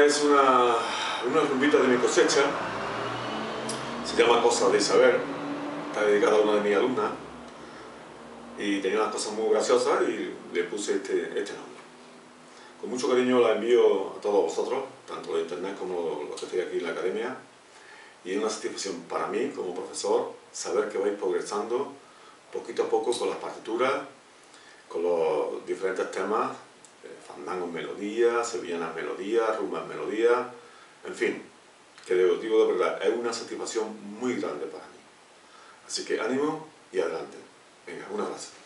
Esta es una rumbita de mi cosecha, se llama Cosas de Saber, está dedicada a una de mis alumnas y tenía unas cosas muy graciosas y le puse este nombre. Con mucho cariño la envío a todos vosotros, tanto de internet como los que estáis aquí en la academia, y es una satisfacción para mí como profesor saber que vais progresando poquito a poco con las partituras, con los diferentes temas, fandangos melodías, sevillanas melodías, rumbas melodías, en fin, que os digo de verdad, es una satisfacción muy grande para mí. Así que ánimo y adelante. Venga, un abrazo.